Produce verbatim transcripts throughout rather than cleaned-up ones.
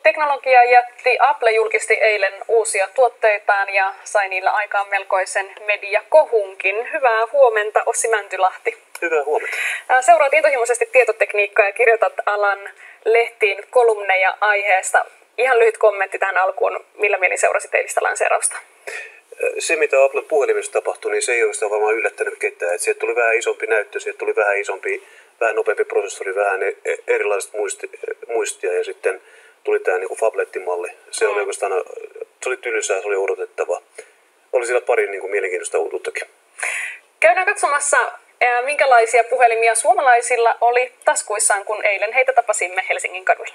Teknologiajätti Apple julkisti eilen uusia tuotteitaan ja sai niillä aikaan melkoisen mediakohunkin. Hyvää huomenta, Ossi Mäntylahti. Hyvää huomenta. Seuraat intohimoisesti tietotekniikkaa ja kirjoitat alan lehtiin kolumneja aiheesta. Ihan lyhyt kommentti tähän alkuun. Millä mielin seurasit eilistä lanseerausta? Se, mitä Applen puhelimessa tapahtui, niin se ei ole sitä varmaan yllättänyt ketään. Että sieltä tuli vähän isompi näyttö, sieltä tuli vähän isompi, vähän nopeampi prosessori, vähän erilaiset muisti, muistia ja sitten tuli tämä niin kuin phablettimalli. Se mm. oli oikeastaan, se oli tylsää, se oli odotettava. Oli siellä pari niin kuin mielenkiintoista uutuuttakin. Käydään katsomassa, minkälaisia puhelimia suomalaisilla oli taskuissaan, kun eilen heitä tapasimme Helsingin kaduilla.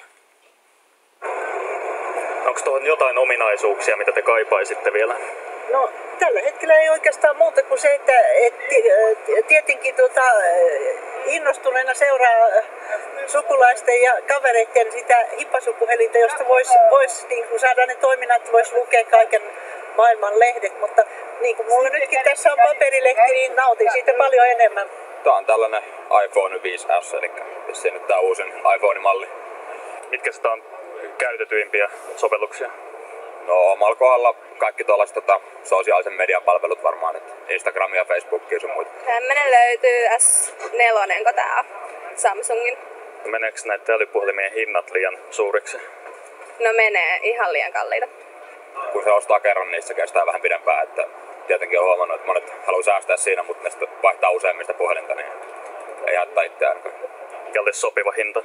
Onko tuohon jotain ominaisuuksia, mitä te kaipaisitte vielä? No, tällä hetkellä ei oikeastaan muuta kuin se, että et, tietenkin tuota, innostuneena seuraa sukulaisten ja kavereiden sitä hippasupuhelinta, josta voisi vois, niin saada ne toiminnat, voisi lukea kaiken maailman lehdet, mutta niin kuin mulla nytkin tässä on paperilehti, niin nautin siitä paljon enemmän. Tämä on tällainen iPhone viisi S, eli vissiin nyt tämä uusin iPhone-malli. Mitkä sitä on käytetyimpiä sovelluksia? No omalla kohdalla kaikki tuollaiset tota, sosiaalisen median palvelut varmaan, että Instagramia ja Facebookia sun muita. Tämmönen löytyy S neljä, kun tää on Samsungin. Meneekö näiden älypuhelimien hinnat liian suuriksi? No menee ihan liian kalliita. Kun se ostaa kerran, niin se kestää vähän pidempään. Että tietenkin on huomannut, että monet haluaa säästää siinä, mutta ne sitten vaihtaa useimmista puhelinta, niin ei haittaa itseään. Mikä olisi sopiva hinta?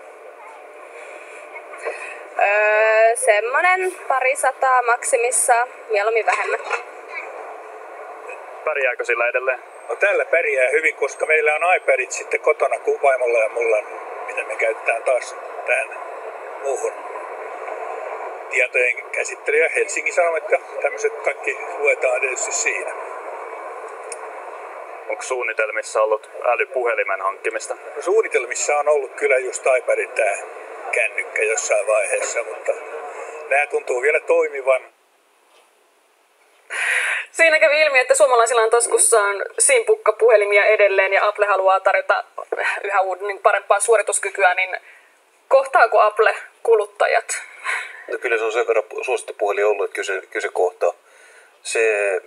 Öö, semmonen pari sataa maksimissa, mieluummin vähemmän. Pärjääkö sillä edelleen? No tällä pärjää hyvin, koska meillä on iPadit sitten kotona vaimolla ja mulla, mitä me käytetään taas tähän muuhun tietojen käsittelyä. Helsingin Sanomat ja tämmöiset kaikki luetaan tietysti siinä. Onko suunnitelmissa ollut älypuhelimen hankkimista? No, suunnitelmissa on ollut kyllä just iPadin tää kännykkä jossain vaiheessa, mutta nämä tuntuu vielä toimivan. Siinä kävi ilmi, että suomalaisilla on taskussaan simpukkapuhelimia edelleen ja Apple haluaa tarjota yhä uuden niin parempaa suorituskykyä, niin kohtaako Apple kuluttajat? No kyllä se on sen verran suosittu puhelin ollut, että kyllä se, kyllä se kohtaa. Se,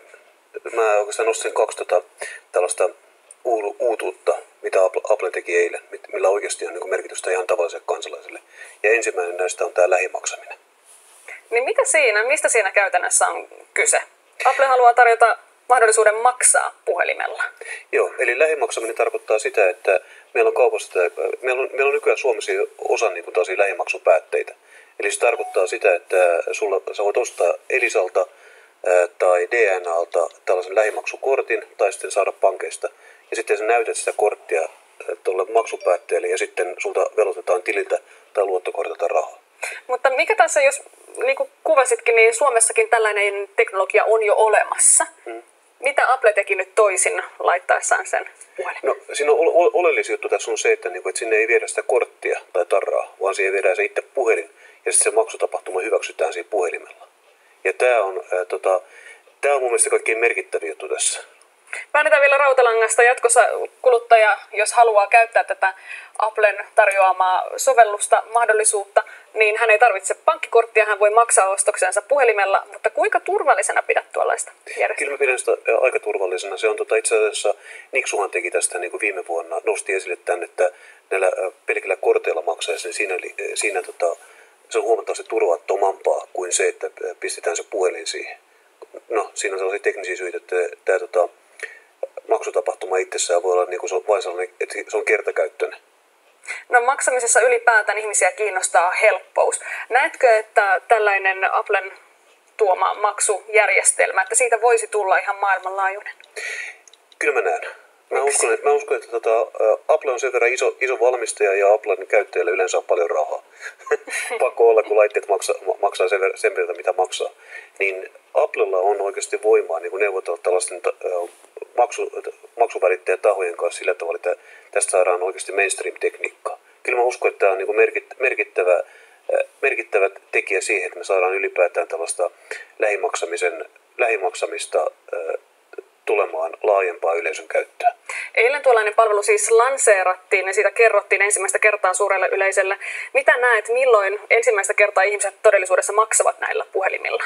mä oikeastaan nostin kaksi tota, tällaista uutuutta, mitä Apple, Apple teki eilen, millä oikeasti on niin merkitystä ihan tavalliselle kansalaiselle. Ja ensimmäinen näistä on tämä lähimaksaminen. Niin mitä siinä, mistä siinä käytännössä on kyse? Apple haluaa tarjota mahdollisuuden maksaa puhelimella. Joo, eli lähimaksaminen tarkoittaa sitä, että meillä on kaupassa, meillä on, meillä on nykyään Suomessa osa niin kuin taas lähimaksupäätteitä. Eli se tarkoittaa sitä, että sulla, sä voit ostaa Elisalta ää, tai D N A:lta tällaisen lähimaksukortin tai sitten saada pankeista. Ja sitten sä näytät sitä korttia tuolle maksupäätteelle ja sitten sulta velotetaan tililtä tai luottokortilta rahaa. Mutta mikä tässä, jos niin kuin kuvasitkin, niin Suomessakin tällainen teknologia on jo olemassa. Hmm. Mitä Apple teki nyt toisin laittaessaan sen puhelimen? No siinä on oleellinen juttu tässä on se, että, niin kuin, että sinne ei viedä sitä korttia tai tarraa, vaan siihen viedään se itse puhelin ja sitten se maksutapahtuma hyväksytään siinä puhelimella. Ja tämä on, ää, tota, tämä on mun mielestä kaikkein merkittävin juttu tässä. Väännetään vielä rautalangasta. Jatkossa kuluttaja, jos haluaa käyttää tätä Applen tarjoamaa sovellusta, mahdollisuutta, niin hän ei tarvitse pankkikorttia, hän voi maksaa ostoksensa puhelimella, mutta kuinka turvallisena pidät tuollaista järjestelmää? Kyllä mä pidän sitä aika turvallisena. Se on tota, itse asiassa, Niksuhan teki tästä niin kuin viime vuonna, nosti esille tämän, että näillä pelkillä korteilla maksaisi, niin siinä, siinä tota, se on huomattavasti turvattomampaa kuin se, että pistetään se puhelin siihen. No, siinä on sellaisia teknisiä syitä, että tämä tota, maksutapahtuma itsessään voi olla niin kuin se on vain sellainen, että se on kertakäyttöinen. No maksamisessa ylipäätään ihmisiä kiinnostaa helppous. Näetkö, että tällainen Applen tuoma maksujärjestelmä, että siitä voisi tulla ihan maailmanlaajuinen? Kyllä mä näen. Mä uskon, että, mä uskon, että tota, Apple on sen verran iso, iso valmistaja ja Applen käyttäjällä yleensä on paljon rahaa. Pakko olla, kun laitteet maksaa, maksaa sen verran, sen verran, mitä maksaa. Niin Applella on oikeasti voimaa niin neuvotella tällaisten uh, maksu, maksuvälittäjätahojen kanssa sillä tavalla, että tästä saadaan oikeasti mainstream-tekniikkaa. Kyllä mä uskon, että tämä on niin merkittävä, merkittävä tekijä siihen, että me saadaan ylipäätään tällaista lähimaksamisen, lähimaksamista uh, tulemaan laajempaa yleisön käyttöön. Eilen tuollainen palvelu siis lanseerattiin ja siitä kerrottiin ensimmäistä kertaa suurelle yleisölle. Mitä näet, milloin ensimmäistä kertaa ihmiset todellisuudessa maksavat näillä puhelimilla?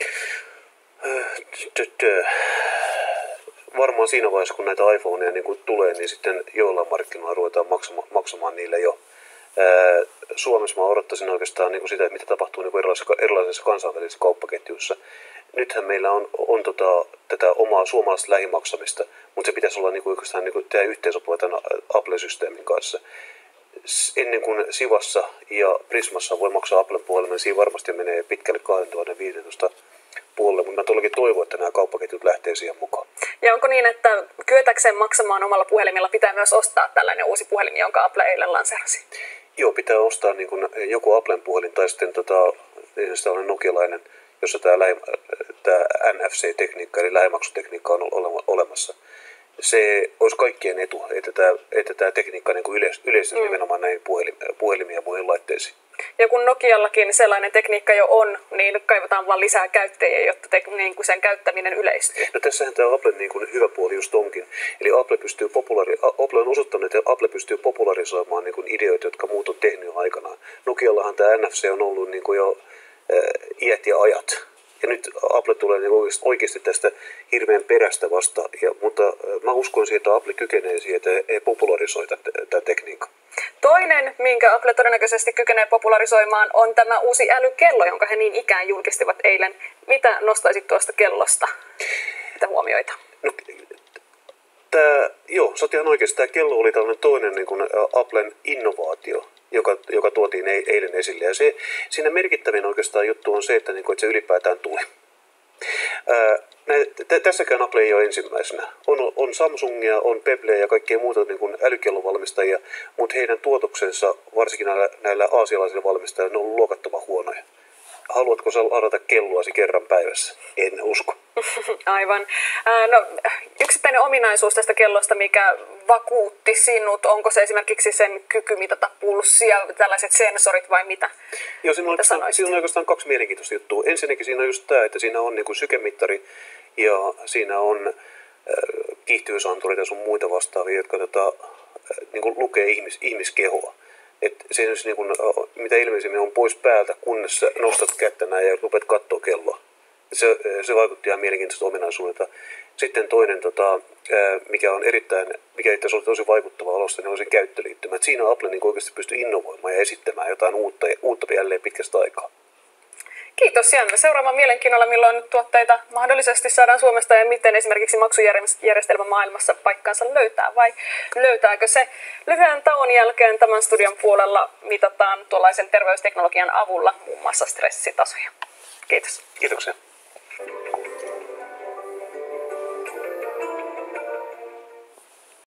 Varmaan siinä vaiheessa, kun näitä iPhoneja niin kun tulee, niin sitten joillain markkinoilla ruvetaan maksama, maksamaan niille jo. Ää, Suomessa mä odottaisin oikeastaan niin kuin sitä, mitä tapahtuu niin kuin erilaisissa, erilaisissa kansainvälisissä kauppaketjuissa. Nythän meillä on, on tota, tätä omaa suomalaista lähimaksamista, mutta se pitäisi olla niin kuin oikeastaan niin kuin tämä yhteensopiva tämän Apple-systeemin kanssa. Ennen kuin Sivassa ja Prismassa voi maksaa Applen puolelle, niin siinä varmasti menee pitkälle kaksituhattaviisitoista puolelle, mutta mä todellakin toivon, että nämä kauppaketjut lähtee siihen mukaan. Ja onko niin, että kyetäkseen maksamaan omalla puhelimella pitää myös ostaa tällainen uusi puhelin, jonka Apple eilen lanseerasi? Joo, pitää ostaa niin kuin joku Applen puhelin tai sitten tota, tällainen nokialainen, jossa tämä, lähi, tämä N F C-tekniikka eli lähimaksutekniikka on olemassa. Se olisi kaikkien etu, että tämä, että tämä tekniikka niin kuin yleis, yleistyisi mm. nimenomaan näihin puhelim- puhelimiin ja muihin laitteisiin. Ja kun Nokiallakin sellainen tekniikka jo on, niin kaivataan vain lisää käyttäjiä, jotta te, niin kuin sen käyttäminen yleistyy. No tässähän tämä Applen niin kuin hyvä puoli just onkin. Eli Apple, pystyy populari- Apple on osoittanut, että Apple pystyy popularisoimaan niin kuin ideoita, jotka muut on tehnyt jo aikanaan. Nokiallahan tämä N F C on ollut niin kuin jo äh, iät ja ajat. Ja nyt Apple tulee niin oikeasti tästä hirveän perästä vasta, ja, mutta mä uskon siihen, että Apple kykenee siihen, että he popularisoi tämän tekniikan. Toinen, minkä Apple todennäköisesti kykenee popularisoimaan, on tämä uusi älykello, jonka he niin ikään julkistivat eilen. Mitä nostaisit tuosta kellosta? Mitä huomioita? No, tämä, joo, sä oot ihan oikeasti. Tämä kello oli tällainen toinen niin kuin Applen innovaatio, joka, joka tuotiin eilen esille. Ja se, siinä merkittävin oikeastaan juttu on se, että, niin kuin, että se ylipäätään tuli. Ää, näin, t- tässäkään Apple ei ole ensimmäisenä. On, on Samsungia, on Pebbleä ja kaikkia muuta niin kuin älykellonvalmistajia, mutta heidän tuotoksensa, varsinkin näillä, näillä aasialaisilla valmistajilla, ne on ollut luokattoman huonoja. Haluatko sä ladata kelloasi kerran päivässä? En usko. Aivan. Ää, no, yksittäinen ominaisuus tästä kellosta, mikä vakuutti sinut, onko se esimerkiksi sen kyky mitata pulssia, tällaiset sensorit vai mitä? Joo, siinä on, oikeastaan, siinä on oikeastaan kaksi mielenkiintoista juttua. Ensinnäkin siinä on just tämä, että siinä on niin kuin sykemittari ja siinä on äh, kiihtyvyysantureita ja sun muita vastaavia, jotka tota, äh, niin kuin lukee ihmis, ihmiskehoa. Että se niin kuin, mitä ilmeisemmin on pois päältä, kunnes sä nostat kättä näin ja rupeat katsoa kelloa. Se, se vaikutti ihan mielenkiintoista ominaisuudelta. Sitten toinen, tota, mikä on erittäin, mikä itse asiassa tosi vaikuttava alosta, niin on se käyttöliittymä. Et siinä Apple niin oikeasti pystyy innovoimaan ja esittämään jotain uutta, uutta jälleen pitkästä aikaa. Kiitos. Jäämme seuraamaan mielenkiinnolla, milloin tuotteita mahdollisesti saadaan Suomesta ja miten esimerkiksi maksujärjestelmä maailmassa paikkansa löytää vai löytääkö se? Lyhyen tauon jälkeen tämän studion puolella mitataan tuollaisen terveysteknologian avulla muun muassa stressitasoja. Kiitos. Kiitoksia.